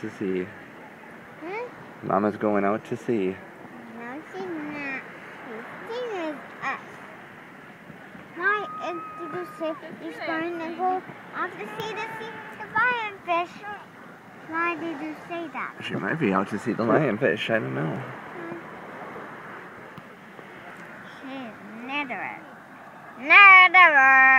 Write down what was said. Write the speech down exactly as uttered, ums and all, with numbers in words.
to sea. Hmm? Mama's going out to sea. No, she's not. She's seeing us. Why did you say he's going to go out to sea to see the lionfish? Why did you say that? She might be out to see the lionfish. I don't know. She's never, never.